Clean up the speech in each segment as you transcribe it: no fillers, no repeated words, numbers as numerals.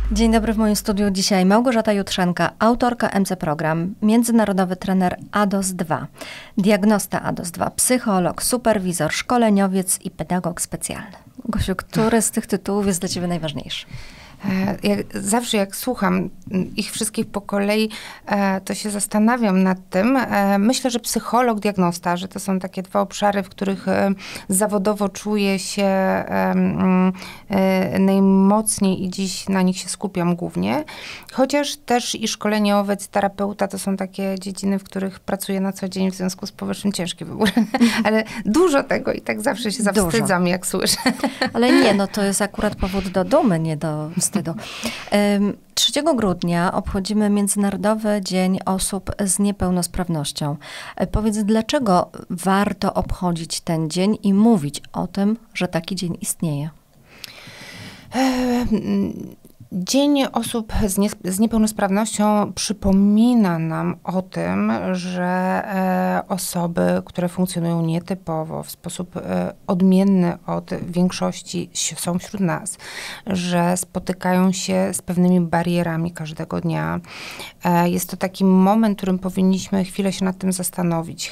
Dzień dobry, w moim studiu dzisiaj Małgorzata Jutrzenka, autorka MC Program, międzynarodowy trener ADOS-2, diagnosta ADOS-2, psycholog, superwizor, szkoleniowiec i pedagog specjalny. Gosiu, który z tych tytułów jest dla ciebie najważniejszy? Zawsze jak słucham ich wszystkich po kolei, to się zastanawiam nad tym. Myślę, że psycholog, diagnosta, że to są takie dwa obszary, w których zawodowo czuję się najmocniej i dziś na nich się skupiam głównie. Chociaż też i szkoleniowiec, terapeuta to są takie dziedziny, w których pracuję na co dzień, w związku z powyższym ciężki wybór. Ale dużo tego i tak zawsze się zawstydzam, jak słyszę. Ale nie, no to jest akurat powód do dumy, nie do wstydu. 3 grudnia obchodzimy Międzynarodowy Dzień Osób z Niepełnosprawnością. Powiedz, dlaczego warto obchodzić ten dzień i mówić o tym, że taki dzień istnieje? Dzień Osób z Niepełnosprawnością przypomina nam o tym, że osoby, które funkcjonują nietypowo, w sposób odmienny od większości, są wśród nas, że spotykają się z pewnymi barierami każdego dnia. Jest to taki moment, w którym powinniśmy chwilę się nad tym zastanowić.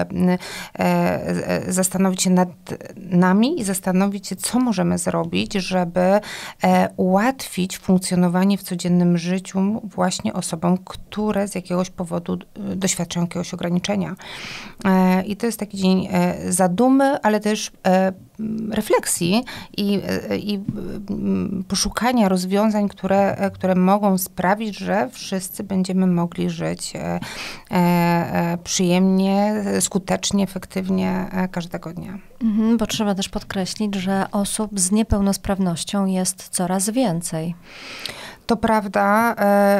Zastanowić się nad nami i zastanowić się, co możemy zrobić, żeby ułatwić funkcjonowanie w codziennym życiu właśnie osobom, które z jakiegoś powodu doświadczają jakiegoś ograniczenia. I to jest taki dzień zadumy, ale też refleksji i poszukania rozwiązań, które mogą sprawić, że wszyscy będziemy mogli żyć przyjemnie, skutecznie, efektywnie każdego dnia. Bo trzeba też podkreślić, że osób z niepełnosprawnością jest coraz więcej. To prawda,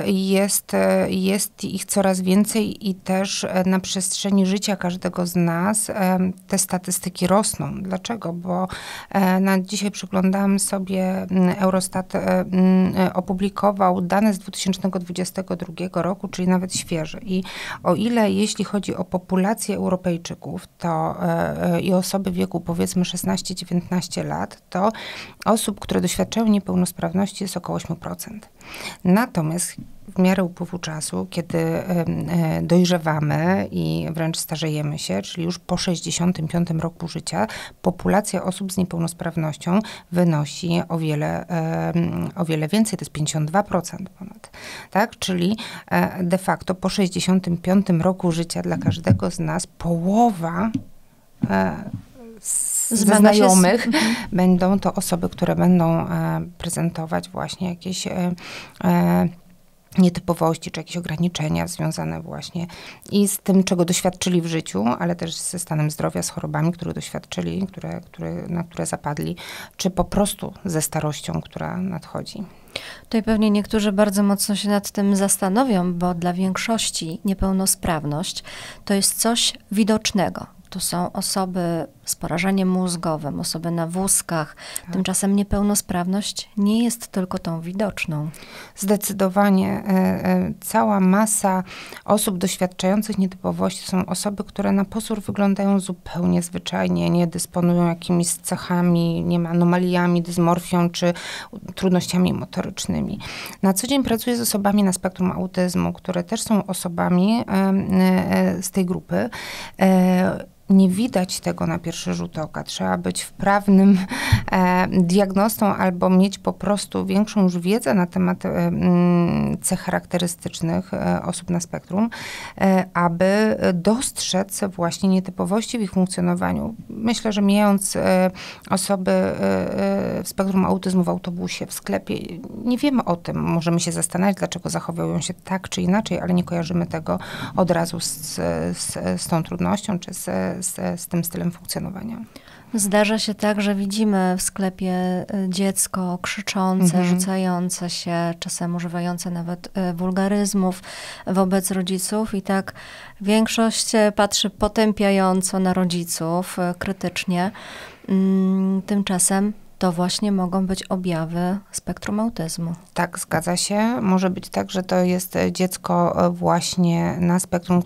jest ich coraz więcej i też na przestrzeni życia każdego z nas te statystyki rosną. Dlaczego? Bo dzisiaj przyglądałam sobie, Eurostat opublikował dane z 2022 roku, czyli nawet świeże. I o ile jeśli chodzi o populację Europejczyków, to i osoby w wieku powiedzmy 16-19 lat, to osób, które doświadczają niepełnosprawności jest około 8%. Natomiast w miarę upływu czasu, kiedy dojrzewamy i wręcz starzejemy się, czyli już po 65 roku życia, populacja osób z niepełnosprawnością wynosi o wiele więcej, to jest 52% ponad. Tak? Czyli de facto po 65 roku życia dla każdego z nas połowa ze znajomych będą to osoby, które będą prezentować właśnie jakieś nietypowości, czy jakieś ograniczenia związane właśnie i z tym, czego doświadczyli w życiu, ale też ze stanem zdrowia, z chorobami, których doświadczyli, na które zapadli, czy po prostu ze starością, która nadchodzi. Tutaj pewnie niektórzy bardzo mocno się nad tym zastanowią, bo dla większości niepełnosprawność to jest coś widocznego. To są osoby z porażeniem mózgowym, osoby na wózkach. Tak. Tymczasem niepełnosprawność nie jest tylko tą widoczną. Zdecydowanie. Cała masa osób doświadczających nietypowości są osoby, które na pozór wyglądają zupełnie zwyczajnie, nie dysponują jakimiś cechami, nie ma anomaliami, dysmorfią czy trudnościami motorycznymi. Na co dzień pracuję z osobami na spektrum autyzmu, które też są osobami z tej grupy. Nie widać tego na pierwszy rzut oka. Trzeba być wprawnym diagnostą albo mieć po prostu większą już wiedzę na temat cech charakterystycznych osób na spektrum, aby dostrzec właśnie nietypowości w ich funkcjonowaniu. Myślę, że mijając osoby w spektrum autyzmu w autobusie, w sklepie, nie wiemy o tym. Możemy się zastanawiać, dlaczego zachowują się tak czy inaczej, ale nie kojarzymy tego od razu z tą trudnością czy z tym stylem funkcjonowania. Zdarza się tak, że widzimy w sklepie dziecko krzyczące, rzucające się, czasem używające nawet wulgaryzmów wobec rodziców i tak większość patrzy potępiająco na rodziców, krytycznie. Tymczasem to właśnie mogą być objawy spektrum autyzmu. Tak, zgadza się. Może być tak, że to jest dziecko właśnie na spektrum,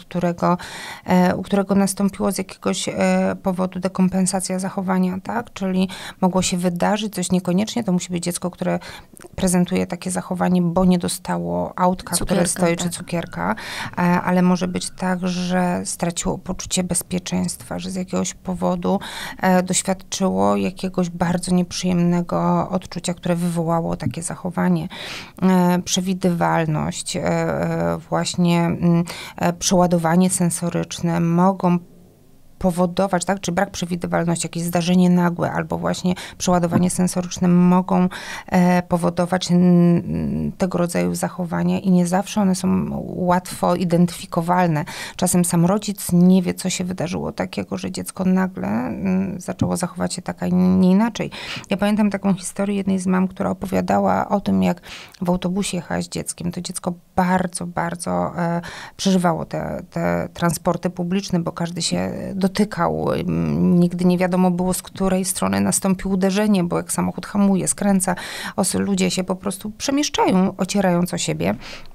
u którego nastąpiło z jakiegoś powodu dekompensacja zachowania, tak? Czyli mogło się wydarzyć coś, niekoniecznie to musi być dziecko, które prezentuje takie zachowanie, bo nie dostało autka, które stoi, czy cukierka, ale może być tak, że straciło poczucie bezpieczeństwa, że z jakiegoś powodu doświadczyło jakiegoś bardzo nieprzyjemnego odczucia, które wywołało takie zachowanie. Przewidywalność, właśnie przeładowanie sensoryczne mogą powodować, tak, czy brak przewidywalności, jakieś zdarzenie nagłe, albo właśnie przeładowanie sensoryczne mogą powodować tego rodzaju zachowania i nie zawsze one są łatwo identyfikowalne. Czasem sam rodzic nie wie, co się wydarzyło takiego, że dziecko nagle zaczęło zachować się tak, a nie inaczej. Ja pamiętam taką historię jednej z mam, która opowiadała o tym, jak w autobusie jechała z dzieckiem. To dziecko bardzo, bardzo przeżywało te transporty publiczne, bo każdy się dotykał. Nigdy nie wiadomo było, z której strony nastąpi uderzenie, bo jak samochód hamuje, skręca, ludzie się po prostu przemieszczają, ocierając o siebie.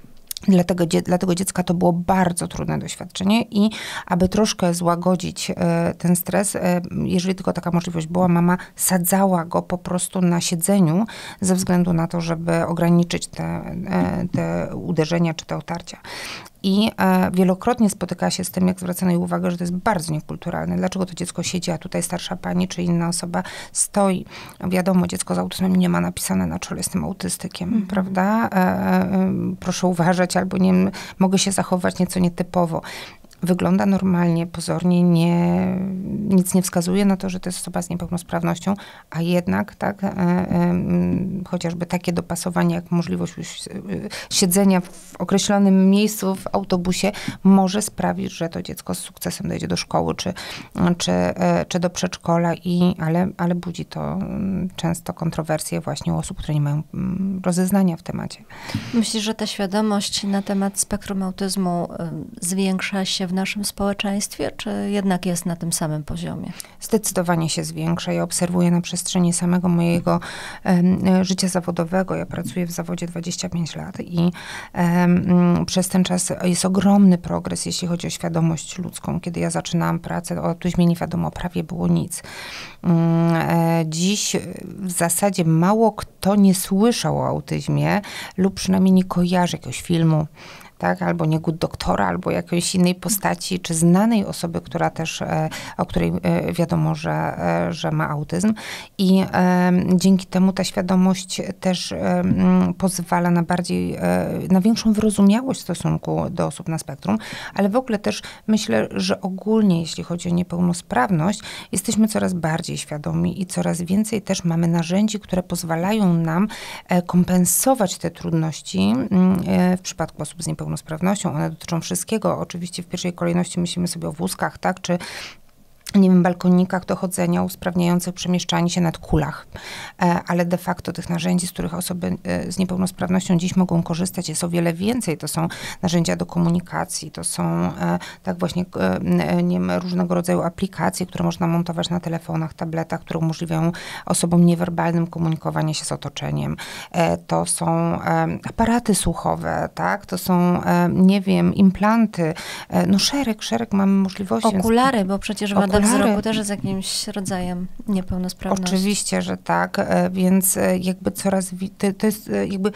Dla tego dziecka to było bardzo trudne doświadczenie i aby troszkę złagodzić ten stres, jeżeli tylko taka możliwość była, mama sadzała go po prostu na siedzeniu ze względu na to, żeby ograniczyć te uderzenia czy te otarcia. I wielokrotnie spotykała się z tym, jak zwracano jej uwagę, że to jest bardzo niekulturalne. Dlaczego to dziecko siedzi, a tutaj starsza pani czy inna osoba stoi. Wiadomo, dziecko z autyzmem nie ma napisane na czole, jestem autystykiem, prawda? Proszę uważać, albo nie wiem, mogę się zachować nieco nietypowo. Wygląda normalnie, pozornie, nic nie wskazuje na to, że to jest osoba z niepełnosprawnością, a jednak tak, chociażby takie dopasowanie, jak możliwość siedzenia w określonym miejscu w autobusie może sprawić, że to dziecko z sukcesem dojdzie do szkoły czy do przedszkola, ale budzi to często kontrowersje właśnie u osób, które nie mają rozeznania w temacie. Myślisz, że ta świadomość na temat spektrum autyzmu zwiększa się w naszym społeczeństwie, czy jednak jest na tym samym poziomie? Zdecydowanie się zwiększa. Ja obserwuję na przestrzeni samego mojego życia zawodowego. Ja pracuję w zawodzie 25 lat i przez ten czas jest ogromny progres, jeśli chodzi o świadomość ludzką. Kiedy ja zaczynałam pracę, o autyzmie nie wiadomo, prawie było nic. Dziś w zasadzie mało kto nie słyszał o autyzmie lub przynajmniej nie kojarzy jakiegoś filmu, tak, albo nie Good Doktora, albo jakiejś innej postaci, czy znanej osoby, która też, o której wiadomo, że ma autyzm. I dzięki temu ta świadomość też pozwala na większą wyrozumiałość w stosunku do osób na spektrum, ale w ogóle też myślę, że ogólnie, jeśli chodzi o niepełnosprawność, jesteśmy coraz bardziej świadomi i coraz więcej też mamy narzędzi, które pozwalają nam kompensować te trudności w przypadku osób z niepełnosprawnością. One dotyczą wszystkiego. Oczywiście w pierwszej kolejności myślimy sobie o wózkach, tak, czy nie wiem, balkonikach do chodzenia, usprawniających przemieszczanie się nad kulach. Ale de facto tych narzędzi, z których osoby z niepełnosprawnością dziś mogą korzystać, jest o wiele więcej. To są narzędzia do komunikacji, to są tak właśnie nie wiem, różnego rodzaju aplikacje, które można montować na telefonach, tabletach, które umożliwiają osobom niewerbalnym komunikowanie się z otoczeniem. To są aparaty słuchowe, tak? To są, nie wiem, implanty. No szereg mamy możliwości. Okulary, więc bo przecież wada wzroku też jest jakimś rodzajem niepełnosprawności. Oczywiście, że tak, więc jakby to jest jakby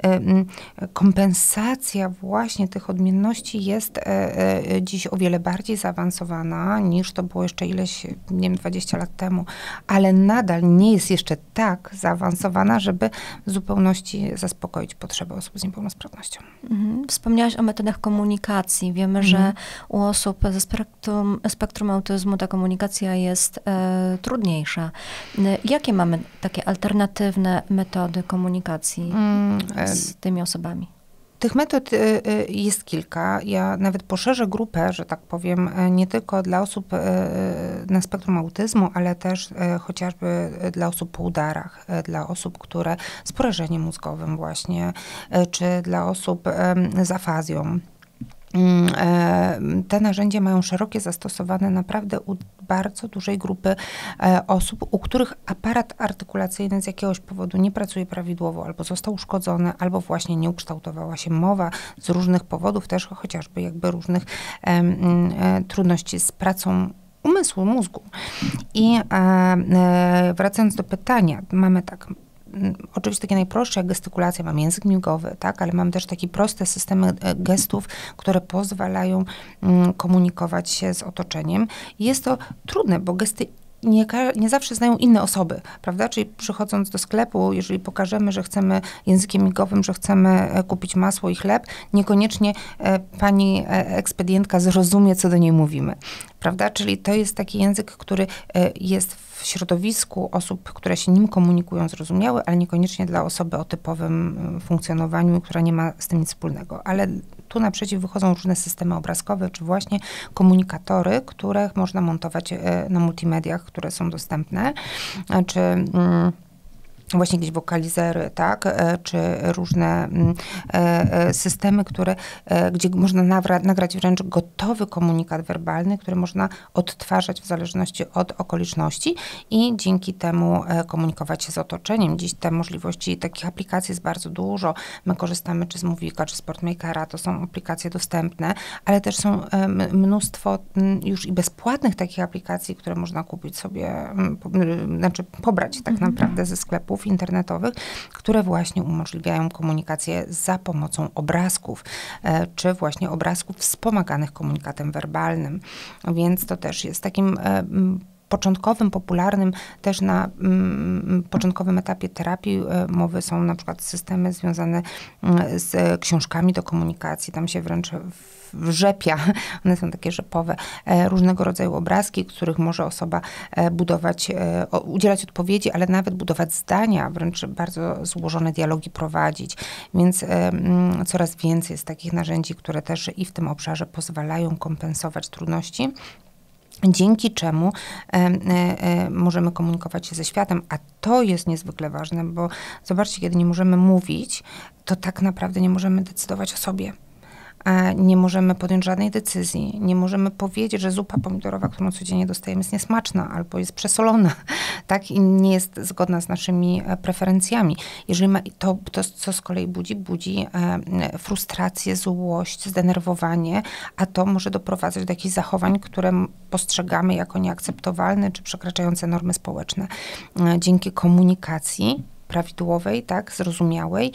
kompensacja właśnie tych odmienności jest dziś o wiele bardziej zaawansowana niż to było jeszcze ileś, nie wiem, 20 lat temu, ale nadal nie jest jeszcze tak zaawansowana, żeby w zupełności zaspokoić potrzeby osób z niepełnosprawnością. Wspomniałaś o metodach komunikacji. Wiemy, że u osób ze spektrum autyzmu ta komunikacja jest trudniejsza. Jakie mamy takie alternatywne metody komunikacji z tymi osobami? Tych metod jest kilka. Ja nawet poszerzę grupę, że tak powiem, nie tylko dla osób na spektrum autyzmu, ale też chociażby dla osób po udarach, dla osób, które z porażeniem mózgowym właśnie, czy dla osób z afazją. Te narzędzia mają szerokie zastosowane naprawdę u bardzo dużej grupy osób, u których aparat artykulacyjny z jakiegoś powodu nie pracuje prawidłowo, albo został uszkodzony, albo właśnie nie ukształtowała się mowa z różnych powodów, też chociażby jakby różnych trudności z pracą umysłu, mózgu. I wracając do pytania, mamy tak, oczywiście takie najprostsze jak gestykulacja, mam język migowy, tak, ale mam też takie proste systemy gestów, które pozwalają komunikować się z otoczeniem. Jest to trudne, bo gesty nie zawsze znają inne osoby, prawda? Czyli przychodząc do sklepu, jeżeli pokażemy, że chcemy językiem migowym, że chcemy kupić masło i chleb, niekoniecznie pani ekspedientka zrozumie, co do niej mówimy, prawda? Czyli to jest taki język, który jest w środowisku osób, które się nim komunikują, zrozumiały, ale niekoniecznie dla osoby o typowym funkcjonowaniu, która nie ma z tym nic wspólnego. Ale tu naprzeciw wychodzą różne systemy obrazkowe, czy właśnie komunikatory, które można montować na multimediach, które są dostępne, czy właśnie jakieś wokalizery, tak, czy różne systemy, gdzie można nagrać wręcz gotowy komunikat werbalny, który można odtwarzać w zależności od okoliczności i dzięki temu komunikować się z otoczeniem. Dziś te możliwości takich aplikacji jest bardzo dużo. My korzystamy czy z Movika, czy z Portmakera, to są aplikacje dostępne, ale też są mnóstwo już i bezpłatnych takich aplikacji, które można kupić sobie, znaczy pobrać tak naprawdę ze sklepów internetowych, które właśnie umożliwiają komunikację za pomocą obrazków, czy właśnie obrazków wspomaganych komunikatem werbalnym. Więc to też jest takim początkowym, popularnym, też na początkowym etapie terapii mowy są na przykład systemy związane z książkami do komunikacji. Tam się wręcz wrzepia, one są takie rzepowe, różnego rodzaju obrazki, których może osoba budować, udzielać odpowiedzi, ale nawet budować zdania, wręcz bardzo złożone dialogi prowadzić. Więc coraz więcej jest takich narzędzi, które też i w tym obszarze pozwalają kompensować trudności, dzięki czemu możemy komunikować się ze światem, a to jest niezwykle ważne, bo zobaczcie, kiedy nie możemy mówić, to tak naprawdę nie możemy decydować o sobie. Nie możemy podjąć żadnej decyzji, nie możemy powiedzieć, że zupa pomidorowa, którą codziennie dostajemy, jest niesmaczna albo jest przesolona, tak, i nie jest zgodna z naszymi preferencjami. Jeżeli to, co z kolei budzi frustrację, złość, zdenerwowanie, a to może doprowadzać do jakichś zachowań, które postrzegamy jako nieakceptowalne czy przekraczające normy społeczne. Dzięki komunikacji prawidłowej, tak, zrozumiałej,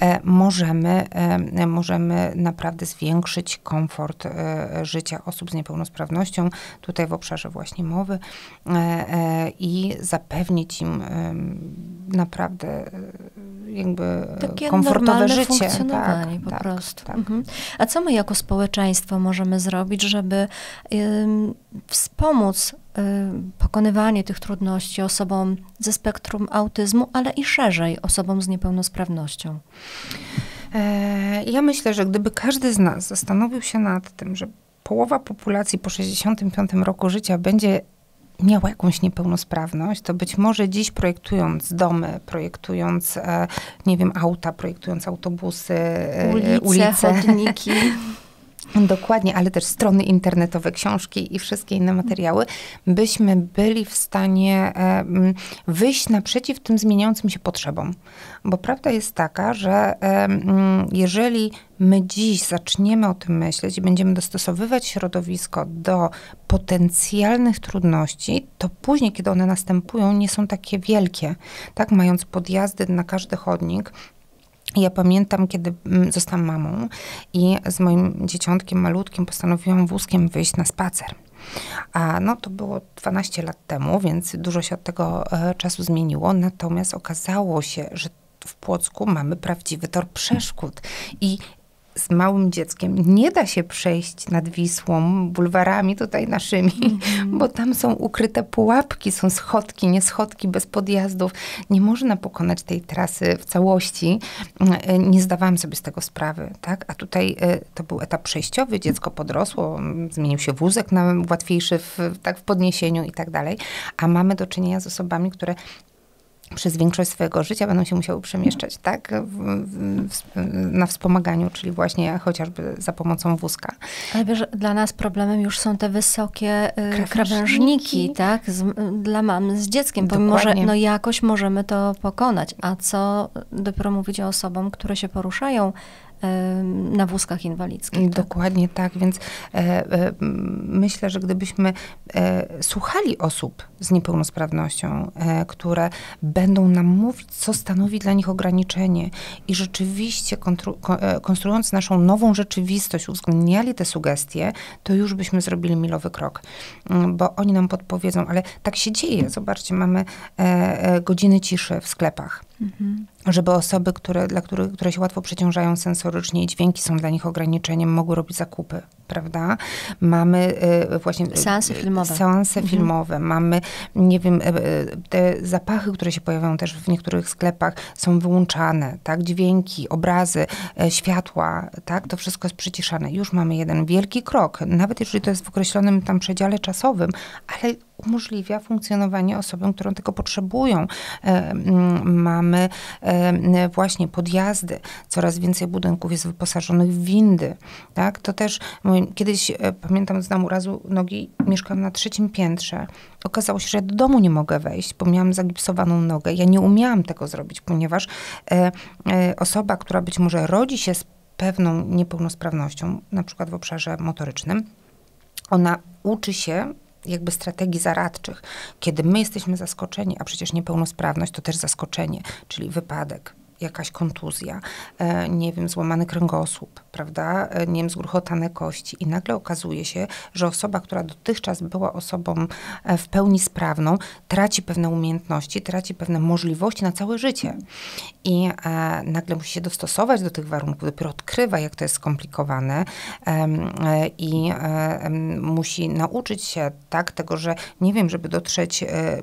możemy naprawdę zwiększyć komfort życia osób z niepełnosprawnością, tutaj w obszarze właśnie mowy i zapewnić im naprawdę jakby takie komfortowe życie. Funkcjonowanie po prostu. Tak. A co my jako społeczeństwo możemy zrobić, żeby wspomóc pokonywanie tych trudności osobom ze spektrum autyzmu, ale i szerzej osobom z niepełnosprawnością? Ja myślę, że gdyby każdy z nas zastanowił się nad tym, że połowa populacji po 65 roku życia będzie miała jakąś niepełnosprawność, to być może dziś projektując domy, projektując, nie wiem, auta, projektując autobusy, ulice chodniki. Dokładnie, ale też strony internetowe, książki i wszystkie inne materiały, byśmy byli w stanie wyjść naprzeciw tym zmieniającym się potrzebom. Bo prawda jest taka, że jeżeli my dziś zaczniemy o tym myśleć i będziemy dostosowywać środowisko do potencjalnych trudności, to później, kiedy one następują, nie są takie wielkie. Tak, mając podjazdy na każdy chodnik. Ja pamiętam, kiedy zostałam mamą i z moim dzieciątkiem malutkim postanowiłam wózkiem wyjść na spacer. A no to było 12 lat temu, więc dużo się od tego czasu zmieniło. Natomiast okazało się, że w Płocku mamy prawdziwy tor przeszkód i z małym dzieckiem nie da się przejść nad Wisłą, bulwarami tutaj naszymi, bo tam są ukryte pułapki, są schodki, nie schodki, bez podjazdów. Nie można pokonać tej trasy w całości. Nie zdawałam sobie z tego sprawy, tak? A tutaj to był etap przejściowy, dziecko podrosło, zmienił się wózek na łatwiejszy w podniesieniu i tak dalej. A mamy do czynienia z osobami, które przez większość swojego życia będą się musiały przemieszczać, tak, na wspomaganiu, czyli właśnie chociażby za pomocą wózka. Ale wiesz, dla nas problemem już są te wysokie krawężniki, tak, dla mam z dzieckiem, pomimo, że no jakoś możemy to pokonać, a co dopiero mówić o osobom, które się poruszają na wózkach inwalidzkich. Tak? Dokładnie tak, więc myślę, że gdybyśmy słuchali osób z niepełnosprawnością, które będą nam mówić, co stanowi dla nich ograniczenie i rzeczywiście konstruując naszą nową rzeczywistość, uwzględniali te sugestie, to już byśmy zrobili milowy krok, bo oni nam podpowiedzą, ale tak się dzieje. Zobaczcie, mamy godziny ciszy w sklepach. Żeby osoby, które się łatwo przeciążają sensorycznie i dźwięki są dla nich ograniczeniem, mogły robić zakupy, prawda? Mamy właśnie seanse filmowe, mamy, nie wiem, te zapachy, które się pojawiają też w niektórych sklepach, są wyłączane, tak? Dźwięki, obrazy, światła, tak? To wszystko jest przyciszane. Już mamy jeden wielki krok, nawet jeżeli to jest w określonym tam przedziale czasowym, ale umożliwia funkcjonowanie osobom, które tego potrzebują. Mamy właśnie podjazdy, coraz więcej budynków jest wyposażonych w windy, tak? To też, kiedyś pamiętam z urazu nogi, mieszkałam na 3. piętrze. Okazało się, że ja do domu nie mogę wejść, bo miałam zagipsowaną nogę. Ja nie umiałam tego zrobić, ponieważ osoba, która być może rodzi się z pewną niepełnosprawnością, na przykład w obszarze motorycznym, ona uczy się jakby strategii zaradczych. Kiedy my jesteśmy zaskoczeni, a przecież niepełnosprawność to też zaskoczenie, czyli wypadek, jakaś kontuzja, nie wiem, złamany kręgosłup, prawda, nie wiem, zgruchotane kości i nagle okazuje się, że osoba, która dotychczas była osobą w pełni sprawną, traci pewne umiejętności, traci pewne możliwości na całe życie i nagle musi się dostosować do tych warunków, dopiero odkrywa, jak to jest skomplikowane i musi nauczyć się tak tego, że nie wiem, żeby dotrzeć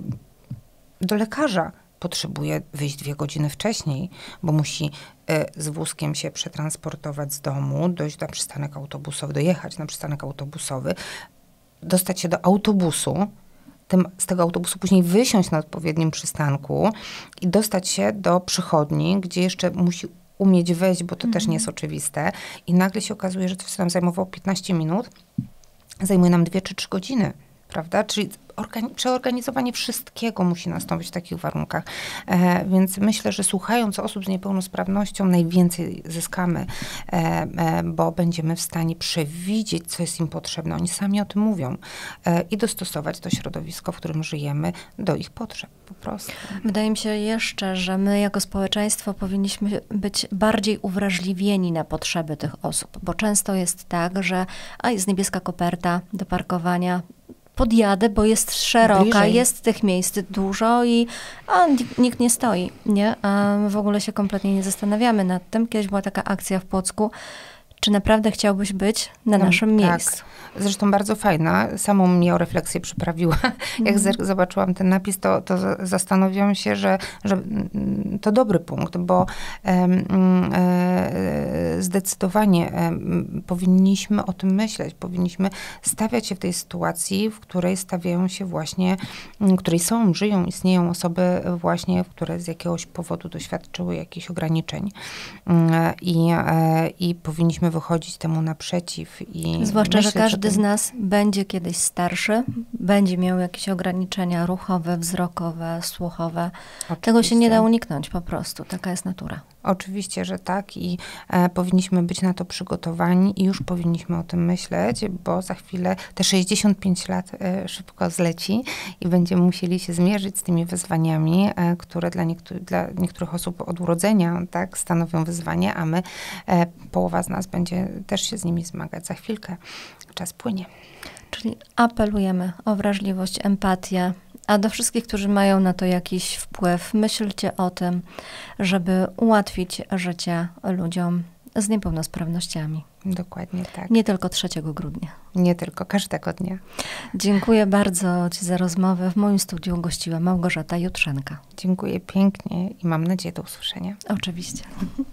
do lekarza, potrzebuje wyjść 2 godziny wcześniej, bo musi z wózkiem się przetransportować z domu, dojść na przystanek autobusowy, dojechać na przystanek autobusowy, dostać się do autobusu, z tego autobusu później wysiąść na odpowiednim przystanku i dostać się do przychodni, gdzie jeszcze musi umieć wejść, bo to też nie jest oczywiste. I nagle się okazuje, że to, co nam zajmowało 15 minut, zajmuje nam 2 czy 3 godziny. Prawda? Czyli przeorganizowanie wszystkiego musi nastąpić w takich warunkach. Więc myślę, że słuchając osób z niepełnosprawnością najwięcej zyskamy, bo będziemy w stanie przewidzieć, co jest im potrzebne. Oni sami o tym mówią i dostosować to środowisko, w którym żyjemy, do ich potrzeb po prostu. Wydaje mi się jeszcze, że my jako społeczeństwo powinniśmy być bardziej uwrażliwieni na potrzeby tych osób, bo często jest tak, że jest niebieska koperta do parkowania, podjadę, bo jest szeroka, bliżej. Jest tych miejsc dużo i nikt nie stoi, nie? A my w ogóle się kompletnie nie zastanawiamy nad tym. Kiedyś była taka akcja w Płocku, czy naprawdę chciałbyś być na naszym miejscu? Tak. Zresztą bardzo fajna. Samą mnie o refleksję przyprawiła. Jak zobaczyłam ten napis, to zastanowiłam się, że to dobry punkt, bo zdecydowanie powinniśmy o tym myśleć. Powinniśmy stawiać się w tej sytuacji, w której stawiają się właśnie, w której żyją, istnieją osoby właśnie, które z jakiegoś powodu doświadczyły jakichś ograniczeń. I powinniśmy wychodzić temu naprzeciw. Zwłaszcza, że każdy z nas będzie kiedyś starszy, będzie miał jakieś ograniczenia ruchowe, wzrokowe, słuchowe. Oczywiście. Tego się nie da uniknąć po prostu. Taka jest natura. Oczywiście, że tak i powinniśmy być na to przygotowani i już powinniśmy o tym myśleć, bo za chwilę te 65 lat szybko zleci i będziemy musieli się zmierzyć z tymi wyzwaniami, które dla niektórych osób od urodzenia tak, stanowią wyzwanie, a my, połowa z nas będzie też się z nimi zmagać. Za chwilkę czas płynie. Czyli apelujemy o wrażliwość, empatię, a do wszystkich, którzy mają na to jakiś wpływ, myślcie o tym, żeby ułatwić życie ludziom z niepełnosprawnościami. Dokładnie tak. Nie tylko 3 grudnia. Nie tylko, każdego dnia. Dziękuję bardzo Ci za rozmowę. W moim studiu gościła Małgorzata Jutrzenka. Dziękuję pięknie i mam nadzieję do usłyszenia. Oczywiście.